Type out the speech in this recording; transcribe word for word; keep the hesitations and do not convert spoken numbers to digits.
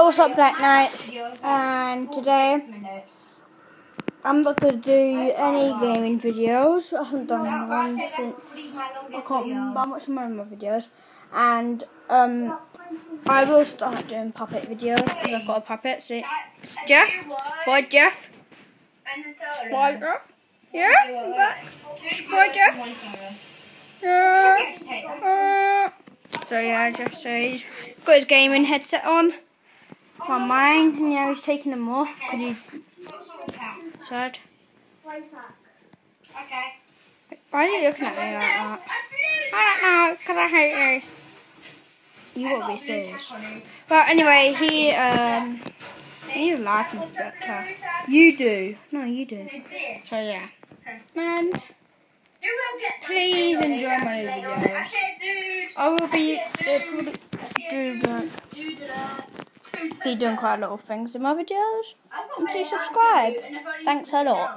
Yo, what's up, Black Knights? And today I'm not going to do any gaming videos. I haven't done one since I can't remember how much more of my videos. And um, I will start doing puppet videos because I've got a puppet. See, it's Jeff. Boy, Jeff. Boy, Jeff. Yeah. Boy, Jeff. Yeah. Uh, so yeah, Jeff. So he's got his gaming headset on. On mine, and now he's taking them off because he's sad. Okay. Why are you looking at me like that? I don't know, because I hate you. You won't be serious. Well, anyway, he um he's laughing better. You do. No, you do. So yeah. Man, please enjoy my videos. I will be do like be doing quite a lot of things in my videos. And please subscribe. Thanks a lot.